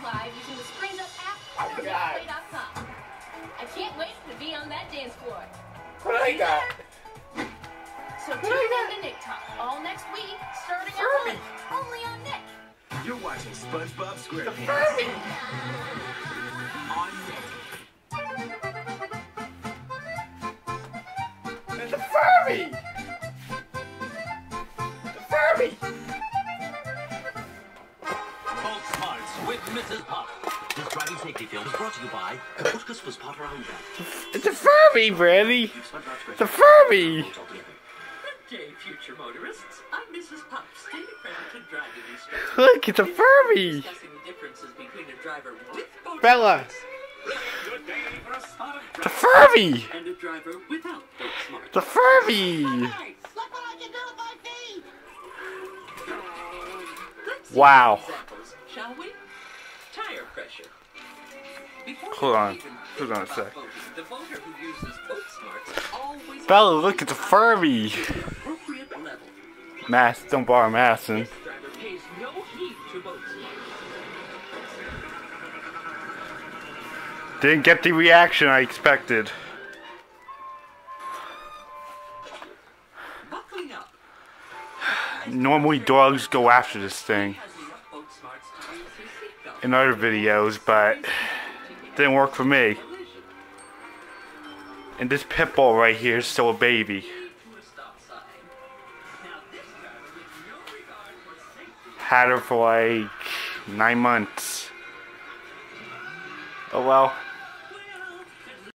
live using the Springs Up app or play.com. I can't wait to be on that dance floor. What I got? So tune in to Nick Talk all next week, starting at 1, only on Nick. You're watching SpongeBob SquarePants. Furby! On Nick. It's a Furby! The Furby! Boat Smarts with Mrs. Pop. This driving safety film is brought to you by Christmas Potter Home. It's a Furby, Brandy! It's a Furby! Good day, future motorists. I'm Mrs. Pop, state accredited driving instructor. Look, it's a Furby! Discussing the differences between a driver with boat Bella! Good day for a spot of It's a Furby! and a driver without boat smarts. It's a Furby! Look what I can do with my feet! Let's see Wow. some examples, shall we? Tire pressure. Before Hold you on. even Hold think on a about sec. voting, the voter who uses boat smarts always Bella, look, it's a Furby! has the appropriate level. Mass, don't borrow Masson. This driver pays no heed to boat smarts. Didn't get the reaction I expected. Buckling up. Normally dogs go after this thing Has enough boat smarts to use his seatbelt. in other videos, but didn't work for me. Collision. And this pit bull right here is still a baby. To a stop sign. Now this driver with no regard for safety. Had her for like 9 months. Oh well.